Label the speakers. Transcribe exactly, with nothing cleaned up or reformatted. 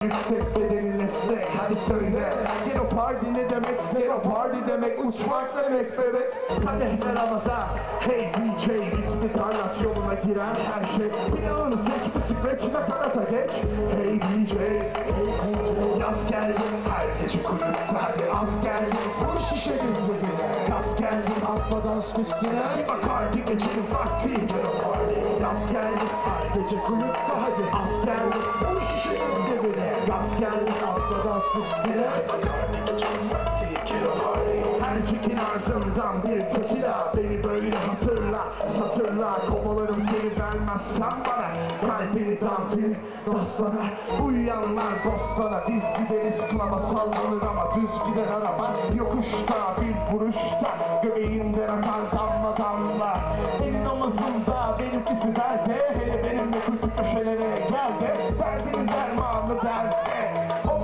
Speaker 1: Yüksek bedenin esnek, hadi söyle. Gel o party ne demek, gel o party demek, uçmak demek bebek. Kadehler havada, hey D J, ritmi parlat yoluna giren her şey. Planını seç, bisikletçi nakarata geç. Hey D J, hey D J. Yaz geldi, her gece kulüp verdi. Az geldi, bunu şişedim dibine. Yaz geldi, atma dans pistine. Bir bakardı geçelim vakti, gel o party. Yaz geldi, her gece kulüp verdi. Az geldi, bunu şişedim dibine. Yaz geldi, atla dans pistine. Bakardı geçelim vakti, gel o party. Her çekin ardından bir tekila. Beni böyle hatırla, satırla. Kovalarım seni vermezsen bana. Kalbini dantil, dostana. Uyuyanlar bostana. Biz gideriz klaba sallanır ama düz gider araba. Yokuşta bir vuruşta göbeğinden akar damla damla. Elin omuzunda benimkisi derde. Hele benimle kötü köşelere gel de. Derdinin dermanı derde.